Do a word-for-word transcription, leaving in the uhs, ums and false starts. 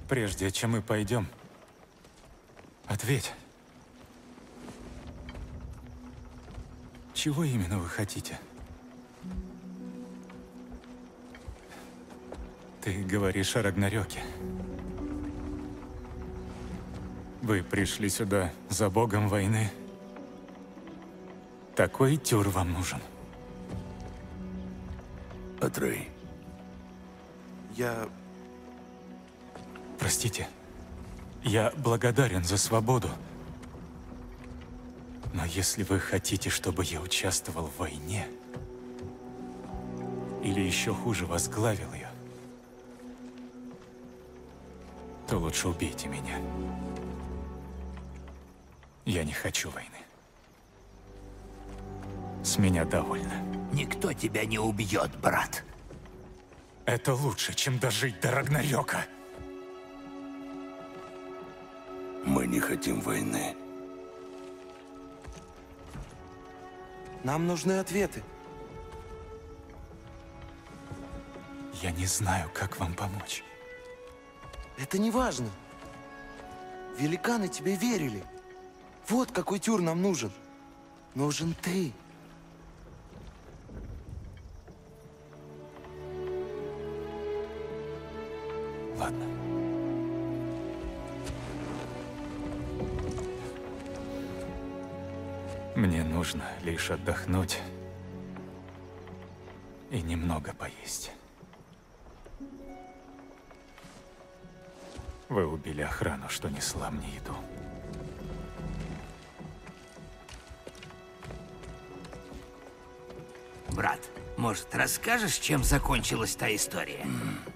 Прежде чем мы пойдем, ответь. Чего именно вы хотите? Ты говоришь о Рагнарёке. Вы пришли сюда за богом войны. Такой тюр вам нужен. Атрей. Я... Простите. Я благодарен за свободу. Но если вы хотите, чтобы я участвовал в войне, или еще хуже, возглавил ее, то лучше убейте меня. Я не хочу войны. С меня довольно. Никто тебя не убьет, брат. Это лучше, чем дожить до Рагнарёка. Мы не хотим войны. Нам нужны ответы. Я не знаю, как вам помочь. Это не важно. Великаны тебе верили. Вот какой тюр нам нужен. Нужен ты. Ладно. Мне нужно лишь отдохнуть и немного поесть. Вы убили охрану, что несла мне еду. Брат, может, расскажешь, чем закончилась та история?